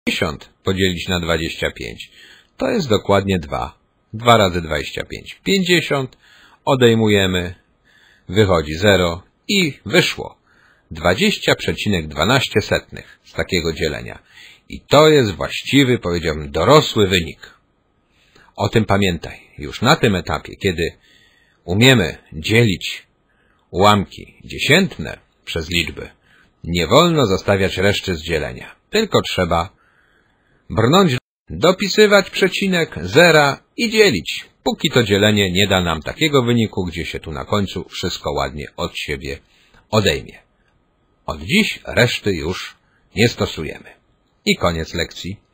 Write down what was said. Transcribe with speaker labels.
Speaker 1: 50 podzielić na 25. To jest dokładnie 2. 2 razy 25. 50. Odejmujemy. Wychodzi 0. I wyszło 20,12 z takiego dzielenia. I to jest właściwy, powiedziałbym, dorosły wynik. O tym pamiętaj. Już na tym etapie, kiedy umiemy dzielić ułamki dziesiętne przez liczby, nie wolno zostawiać reszty z dzielenia. Tylko trzeba brnąć, dopisywać przecinek, zera i dzielić, póki to dzielenie nie da nam takiego wyniku, gdzie się tu na końcu wszystko ładnie od siebie odejmie. Od dziś reszty już nie stosujemy. I koniec lekcji.